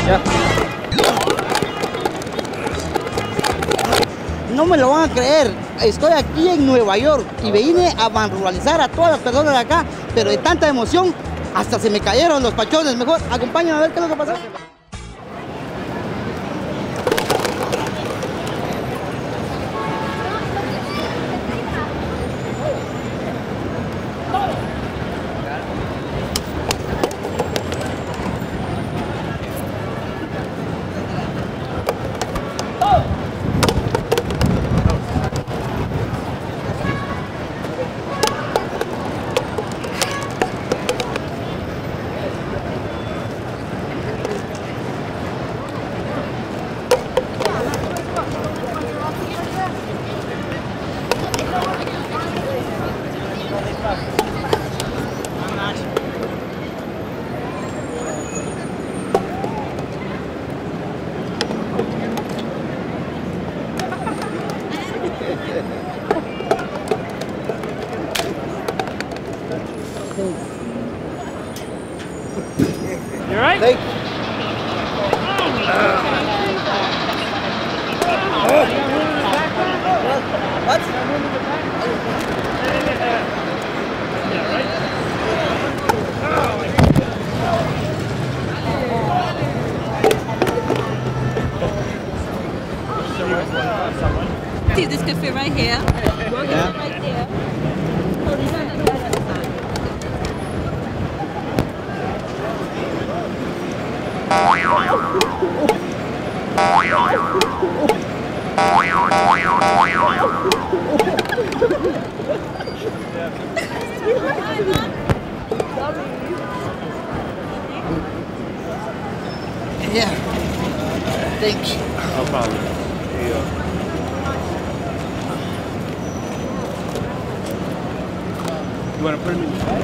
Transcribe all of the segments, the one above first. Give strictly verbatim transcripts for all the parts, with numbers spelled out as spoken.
Ya. No me lo van a creer, estoy aquí en Nueva York y vine a vanruralizar a todas las personas de acá, pero de tanta emoción hasta se me cayeron los pachones. Mejor acompáñame a ver qué es lo que pasó. You alright? Thank What? See, this could fit right here. We'll get Yeah. it right there. Oh, these are the other side. Yeah. Thank you. No problem. Here you go. You want to put them in your bag?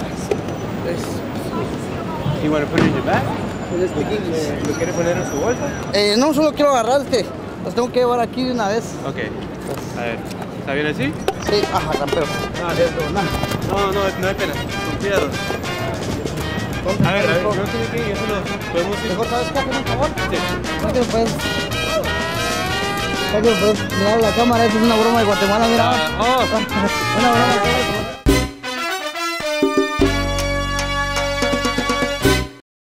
You want to put it in your bag? ¿Lo quiere poner en su bolsa? Eh, no solo quiero agarrar, es que los tengo que llevar aquí de una vez. Ok. A ver, ¿está bien así? Sí, ajá, campeón. No, no, no, no hay pena. Con cuidado. A ver, a ver, no tiene que ir, eso lo podemos ir. Mejor, ¿sabes qué? Hazme un favor. Sí. Rápido, pues. Rápido, pues. Mira la cámara, esto es una broma de Guatemala, mira. Ah, oh. Una broma de